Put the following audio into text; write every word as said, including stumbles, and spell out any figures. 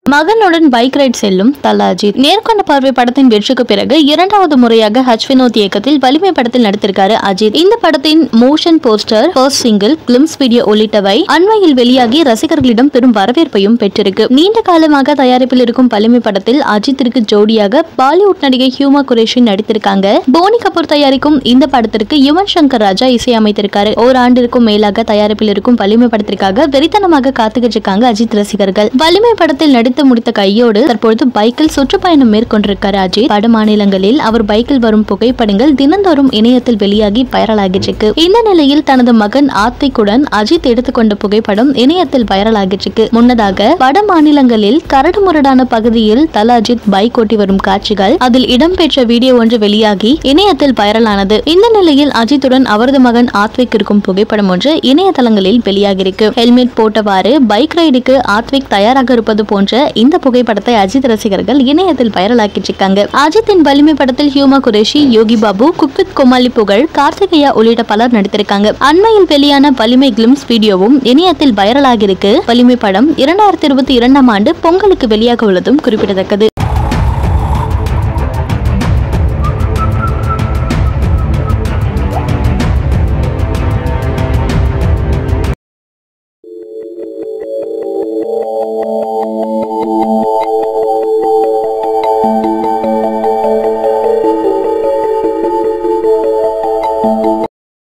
மகனுடன் bike ride செல்லும் தல அஜித். நேர்கொண்ட பார்வை படத்தின் வெற்றிக்கு பிறகு இரண்டாவது முறையாக ஹச் வினோத் இயக்கத்தில் வலிமை படத்தில் நடித்திருக்காரு அஜித். இந்த படத்தின் motion poster, first single, glimpse video உள்ளிட்டவை அண்மையில் வெளியாகி ரசிகர்களிடம் பெரும் வரவேற்பையும் பெற்றிருக்கு. நீண்ட காலமாக தயாரிப்பில் இருக்கும் வலிமை படத்தில் அஜித்திற்கு ஜோடியாக பாலிவுட் நடிகை ஹியூமா குரேஷி நடித்திருக்காங்க. போனி கபூர் தயாரிக்கும் இந்த படத்திற்கு யுவன் சங்கர் ராஜா இசையமைத்திருக்காரு. ஓராண்டிற்கும் மேலாக தயாரிப்பில் இருக்கும் வலிமை படத்திற்காக வெறித்தனமாக காத்துக்கிட்டு இருக்காங்க அஜித் ரசிகர்கள். வலிமை படத்தில் நடித்து முடித்த கையோடு தற்பொழுது பைக்கில் சுற்றுப்பயணம் மேற்கொண்டிருக்காரு அஜித். வட மாநிலங்களில் அவர் பைக்கில் வரும் புகைப்படங்கள் தினந்தோறும் இணையத்தில் வெளியாகி வைரல் ஆகிட்டு இருக்கு. இந்த நிலையில் தனது மகன் ஆத்திக்குடன் அஜித் எடுத்துக்கொண்ட புகைப்படம் இணையத்தில் வைரல் ஆகிட்டு இருக்கு. முன்னதாக வட மாநிலங்களில் கரடு முரடான பகுதியில் தல அஜித் பைக் ஓட்டி வரும் காட்சிகள், அதில் இடம்பெற்ற வீடியோ ஒன்று வெளியாகி இணையத்தில் வைரலானது. இந்த நிலையில் அஜித்துடன் அவரது மகன் ஆத்விக் இருக்கும் புகைப்படம் ஒன்று இணையதளங்களில் வெளியாகிருக்கு. ஹெல்மெட் போட்டவாறு பைக் ரைடுக்கு ஆத்விக் தயாராக இருப்பது போன்ற இந்த புகைப்படத்தை அஜித் ரசிகர்கள் இணையத்தில் வைரலாக்கிட்டு இருக்காங்க. அஜித்தின் வலிமை படத்தில் ஹியூமா குரேஷி, யோகி பாபு, குக்வித் கோமாளி புகழ், கார்த்திகேயா உள்ளிட்ட பலர் நடித்திருக்காங்க. அண்மையில் வெளியான வலிமை கிளிம்ஸ் வீடியோவும் இணையத்தில் வைரலாகி இருக்கு. வலிமை படம் இரண்டாயிரத்தி இருபத்தி இரண்டாம் ஆண்டு பொங்கலுக்கு வெளியாக உள்ளதும் குறிப்பிடத்தக்கது.